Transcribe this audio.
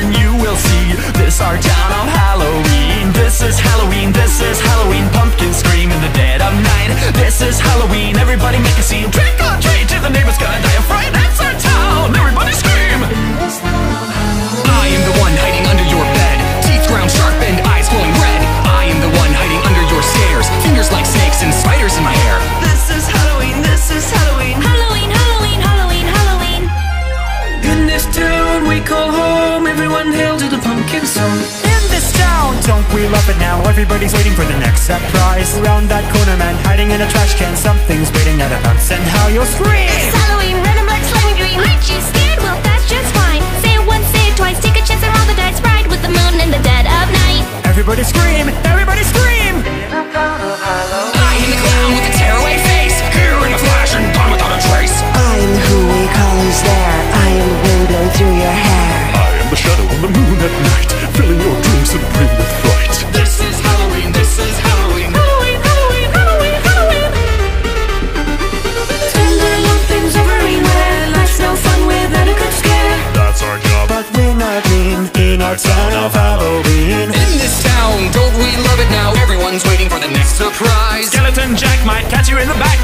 lantern you will see. This our town of Halloween. This is Halloween, this is Halloween. Pumpkins scream in the dead of night. This is Halloween, everybody make a scene. Trick or treat, till the neighbor's gonna die of fright. That's our town, everybody scream. I am the one hiding under your bed, teeth ground sharp and eyes glowing red. I am the one hiding under your stairs, fingers like snakes and spiders in my hair. This is Halloween, this is Halloween. Halloween, Halloween, Halloween, Halloween. In this town we call home, everyone hail to the pumpkin song. In this town, don't we love it now? Everybody's waiting for the next surprise. Around that corner, man, hiding in a trash can. Something's waiting at a bounce and how you'll scream. It's Halloween, red and black, slimy green. Aren't you scared? Well, that's just fine. Say it once, say it twice. Take a chance and roll the dice. Ride with the moon in the dead of night. Everybody scream! Everybody scream! I am the clown with the tearaway face, here in a flash and gone without a trace. I am who we call who's there. I am the wind blowing through your hair. I am the shadow on the moon at night, filling your dreams and bring with fright. This is Halloween, this is Halloween. Halloween, Halloween, Halloween, Halloween. Tender love things everywhere. Life's no fun without a good scare. That's our job, But we're not mean in our town of Halloween. In this town, don't we love it now? Everyone's waiting for the next surprise. Skeleton Jack might catch you in the back.